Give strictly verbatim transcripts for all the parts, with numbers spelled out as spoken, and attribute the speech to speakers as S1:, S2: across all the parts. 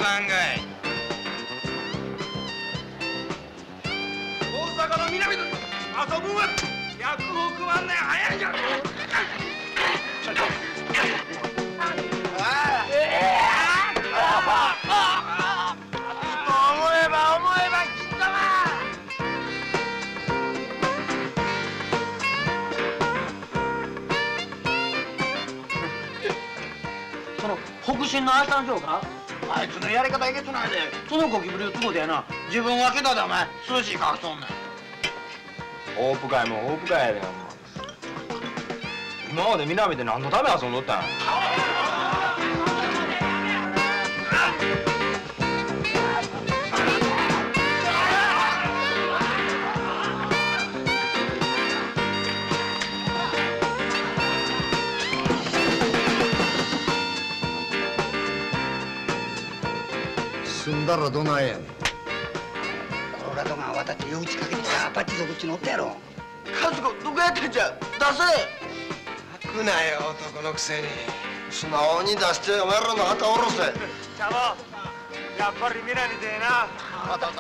S1: かんかい。大阪の南で遊ぶんは役を配んない早いじゃん。思えば思えばきっとま
S2: その北進のあいつの城か。あいつのやり方えげつないで。そのゴキブリをつこうでやな、自分が来たでお前涼しい顔しとんねん。
S1: オープ会もオープ会やで、ほんま。今まで南で何のため遊んどったん。
S3: 済んだらどないやねん。
S4: コロラドが渡って夜打ちかけてきたアパッチ族っちゅうのおったやろ。
S2: 和子どこやってんじゃ。出せ。
S1: 泣くなよ、男のくせに。
S3: 素直に出してお前らの旗下ろせ。
S1: チャボ、やっぱりミラにてえな。
S3: あったあった。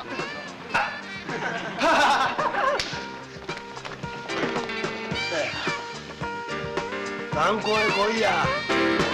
S3: 頑固へ来いや。